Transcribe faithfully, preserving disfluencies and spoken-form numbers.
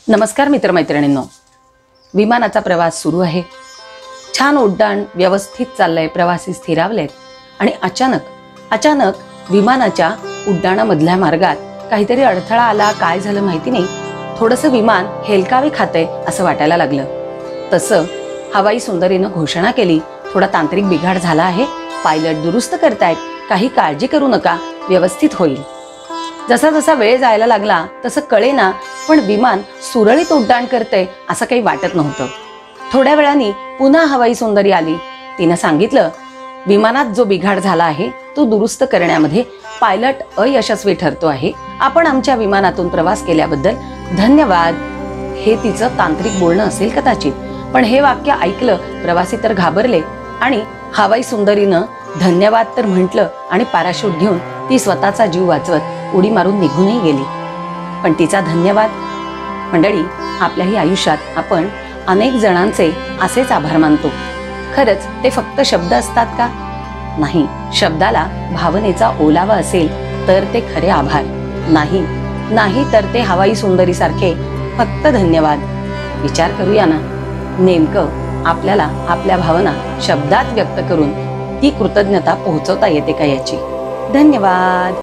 नमस्कार मित्रमैत्रिणींनो, विमानाचा प्रवास सुरू आहे. छान उड्डाण व्यवस्थित चाललंय, प्रवासी स्थिरावलेत आणि अचानक अचानक विमानाच्या उड्डाणामधल्या मार्गात काहीतरी अडथळा आला. काय झालं माहिती नाही. थोडंसं विमान हेलकावे खातंय असं वाटायला लागलं. तसं हवाई सुंदरीनं घोषणा केली, थोडा तांत्रिक बिघाड झाला आहे, पायलट दुरुस्त करतायत, काही काळजी करू नका, व्यवस्थित होईल. जसा जसा वेळ जायला लागला तसं कळेना, पण विमान सुरळीत उड्डाण करतंय असं काही वाटत नव्हतं. थोड्या वेळाने पुन्हा हवाई सुंदरी आली. तिनं सांगितलं, विमानात जो बिघाड झाला आहे तो दुरुस्त करण्यामध्ये पायलट अयशस्वी ठरतो आहे. आपण आमच्या विमानातून प्रवास केल्याबद्दल धन्यवाद. हे तिचं तांत्रिक बोलणं असेल कदाचित, पण हे वाक्य ऐकलं प्रवासी तर घाबरले आणि हवाई सुंदरीनं धन्यवाद तर म्हटलं आणि पॅराशूट घेऊन ती स्वतःचा जीव वाचवत उडी मारून निघूनही गेली. पण तिचा धन्यवाद. मंडळी, आपल्याही आयुष्यात आपण अनेक जणांचे असेच आभार मानतो. खरंच ते फक्त शब्द असतात का? नाही. शब्दाला भावनेचा ओलावा असेल तर ते खरे आभार. नाही नाही तर ते हवाई सुंदरी सारखे फक्त धन्यवाद. विचार करूया ना, नेमकं आपल्याला आपल्या भावना शब्दात व्यक्त करून ती कृतज्ञता पोहोचवता येते का याची. धन्यवाद.